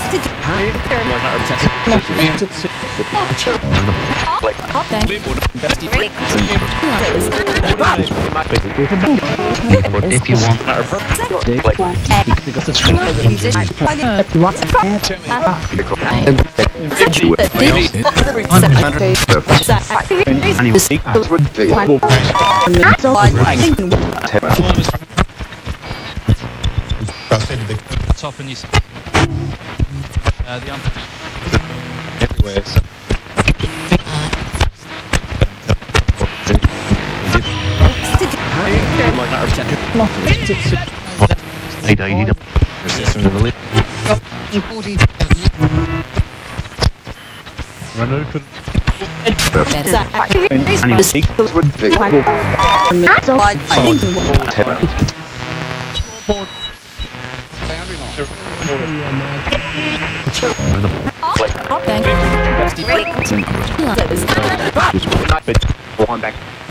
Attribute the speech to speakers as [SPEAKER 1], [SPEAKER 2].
[SPEAKER 1] If you want
[SPEAKER 2] top and you see the everywhere. So. Run open.
[SPEAKER 3] Back.